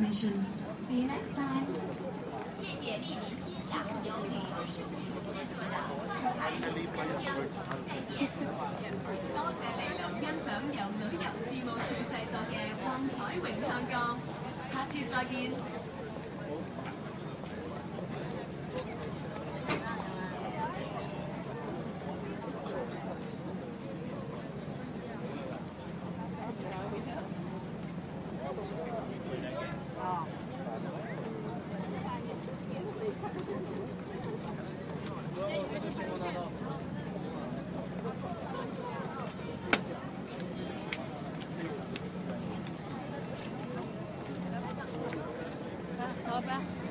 information. See you next time. 谢谢莅临欣赏由旅游事务署制作的幻彩咏香江，再见。 多謝莅臨欣賞由旅遊事務署製作嘅幻彩詠香江，下次再見。好吧。